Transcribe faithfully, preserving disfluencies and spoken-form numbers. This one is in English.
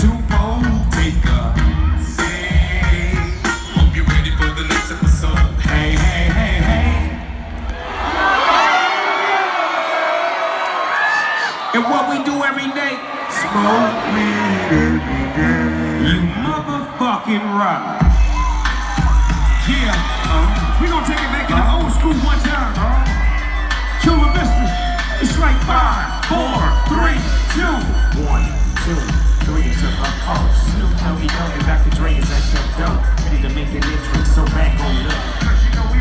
two, four, take a seat. Hope you're ready for the next episode. Hey, hey, hey, hey. And what we do every day, smoke weed every day. You motherfucking rock. Yeah, uh, we gonna take it back in the old school one time. Uh, Chula Vista, it's like five, four, three, two, one, two, three to the pulse. Snoop Doggy Dogg and Doctor Dre is at your door, ready to make an entrance. So back on up.